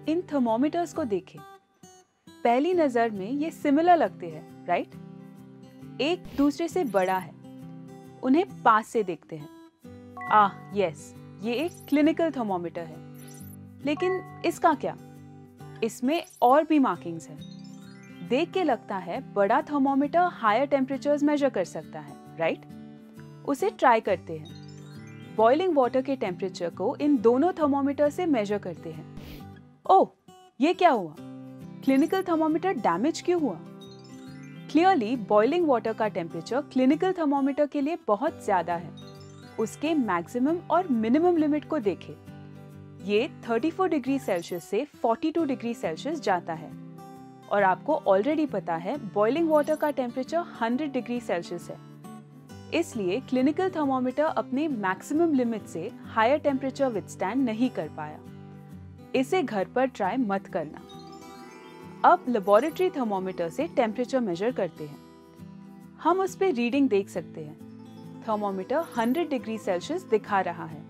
इन thermometers को देखें। पहली नजर में ये सिमिलर लगते हैं, राइट? एक दूसरे से बड़ा है। उन्हें पास से देखते हैं। यस, ये एक क्लिनिकल थर्मोमीटर है। लेकिन इसका क्या? इसमें और भी मार्किंग्स हैं। देख के लगता है बड़ा थर्मोमीटर हायर टेम्परेचर्स मेजर कर सकता है, राइट? उसे ट्राई करते हैं। बॉइलिंग वाटर के टेम्परेचर को इन दोनों थर्मोमीटर से मेजर करते हैं। ओह, ये क्या हुआ? क्लिनिकल थर्मोमीटर डैमेज क्यों हुआ? क्लियरली बॉइलिंग वाटर का टेम्परेचर क्लिनिकल थर्मोमीटर के लिए बहुत ज्यादा है। उसके मैक्सिमम और मिनिमम लिमिट को देखें। ये 34 डिग्री सेल्सियस से 42 डिग्री सेल्सियस जाता है और आपको ऑलरेडी पता है बॉइलिंग वाटर का टेम्परेचर 100 डिग्री सेल्सियस है। इसलिए क्लिनिकल थर्मोमीटर अपने मैक्सिमम लिमिट से हायर टेम्परेचर विथस्टैंड नहीं कर पाया। इसे घर पर ट्राई मत करना। अब लेबोरेटरी थर्मोमीटर से टेम्परेचर मेजर करते हैं। हम उस पे रीडिंग देख सकते हैं। थर्मोमीटर 100 डिग्री सेल्सियस दिखा रहा है।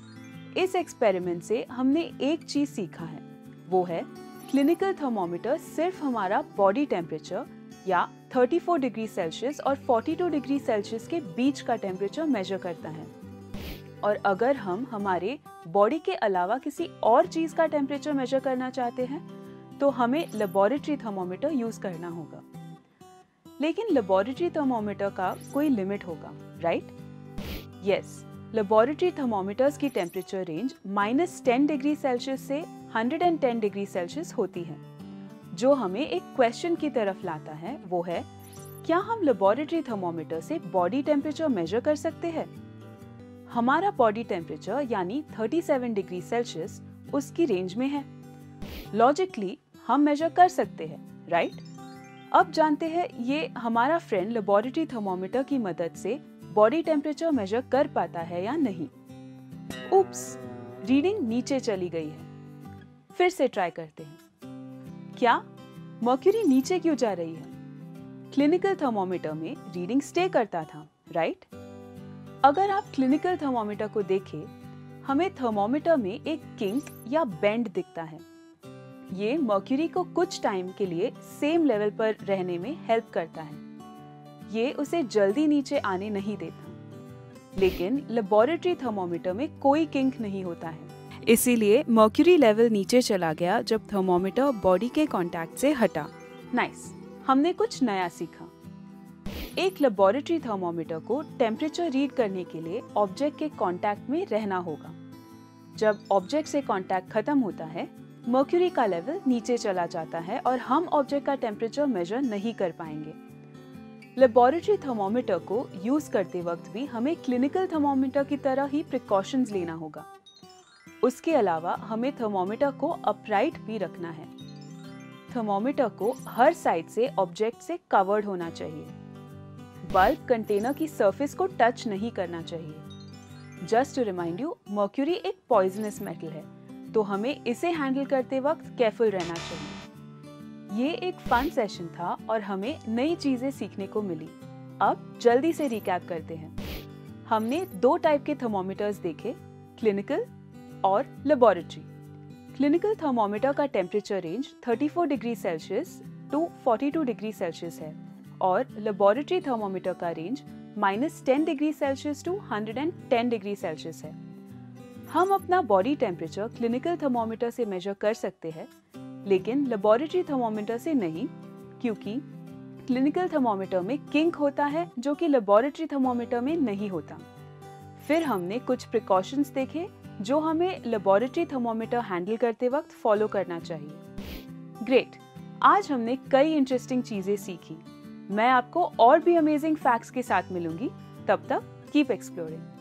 इस एक्सपेरिमेंट से हमने एक चीज सीखा है, वो है क्लिनिकल थर्मोमीटर सिर्फ हमारा बॉडी टेम्परेचर या 34 डिग्री सेल्सियस और 42 डिग्री सेल्सियस के बीच का टेम्परेचर मेजर करता है। और अगर हम हमारे बॉडी के अलावा किसी और चीज का टेम्परेचर मेजर करना चाहते हैं तो हमें लेबोरेटरी थर्मोमीटर यूज करना होगा। लेकिन लेबोरेटरी थर्मोमीटर का कोई लिमिट होगा, राइट? यस, लेबोरेटरी थर्मोमीटर्स की टेम्परेचर रेंज -10 डिग्री सेल्सियस से 110 डिग्री सेल्सियस होती है। जो हमें एक क्वेश्चन की तरफ लाता है, वो है क्या हम लेबोरेटरी थर्मोमीटर से बॉडी टेम्परेचर मेजर कर सकते हैं? हमारा बॉडी टेम्परेचर यानी 37 डिग्री सेल्सियस उसकी रेंज में है। लॉजिकली हम मेजर कर सकते हैं, राइट? अब जानते हैं ये हमारा फ्रेंड लेबोरेटरी थर्मोमीटर की मदद से बॉडी टेम्परेचर मेजर कर पाता है या नहीं। उप्स, रीडिंग नीचे चली गई है। फिर से ट्राई करते हैं। क्या मर्क्यूरी नीचे क्यों जा रही है? क्लिनिकल थर्मोमीटर में रीडिंग स्टे करता था, राइट? अगर आप क्लिनिकल थर्मोमीटर को देखें, हमें थर्मोमीटर में एक किंक या बेंड दिखता है। ये मर्क्यूरी को कुछ टाइम के लिए सेम लेवल पर रहने में हेल्प करता है। ये उसे जल्दी नीचे आने नहीं देता। लेकिन लेबोरेटरी थर्मोमीटर में कोई किंक नहीं होता है। इसीलिए मर्क्यूरी लेवल नीचे चला गया जब थर्मोमीटर बॉडी के कांटेक्ट से हटा। नाइस, हमने कुछ नया सीखा। एक लेबोरेटरी थर्मोमीटर को टेम्परेचर रीड करने के लिए ऑब्जेक्ट के कांटेक्ट में रहना होगा। जब ऑब्जेक्ट से कांटेक्ट खत्म होता है, मर्क्यूरी का लेवल नीचे चला जाता है और हम ऑब्जेक्ट का टेम्परेचर मेजर नहीं कर पाएंगे। लेबोरेटरी थर्मोमीटर को यूज करते वक्त भी हमें क्लिनिकल थर्मोमीटर की तरह ही प्रिकॉशंस लेना होगा। उसके अलावा हमें थर्मोमीटर को अपराइट भी रखना है। थर्मोमीटर को हर साइड से ऑब्जेक्ट से कवर्ड होना चाहिए। बल्ब कंटेनर की सरफेस को टच नहीं करना चाहिए। Just to remind you, mercury एक पॉइजनस मेटल है, तो हमें इसे हैंडल करते वक्त केयरफुल रहना चाहिए। ये एक फन सेशन था और हमें नई चीजें सीखने को मिली। अब जल्दी से रिकैप करते हैं। हमने 2 टाइप के थर्मोमीटर्स देखे, क्लिनिकल और लेबोरेटरी। क्लिनिकल थर्मोमीटर का temperature range 34 degree Celsius to 42 degree Celsius है और लेबोरेटरी थर्मोमीटर का range -10 degree Celsius to 110 degree Celsius है। हम अपना बॉडी टेम्परेचर क्लिनिकल थर्मोमीटर से मेजर कर सकते हैं, लेकिन लेबोरेटरी थर्मोमीटर से नहीं, क्योंकि क्लिनिकल थर्मोमीटर में किंक होता है जो कि लेबोरेटरी थर्मोमीटर में नहीं होता। फिर हमने कुछ प्रिकॉशंस देखे जो हमें लेबोरेटरी थर्मोमीटर हैंडल करते वक्त फॉलो करना चाहिए। ग्रेट, आज हमने कई इंटरेस्टिंग चीजें सीखी। मैं आपको और भी अमेजिंग फैक्ट्स के साथ मिलूंगी। तब तक कीप एक्सप्लोरिंग।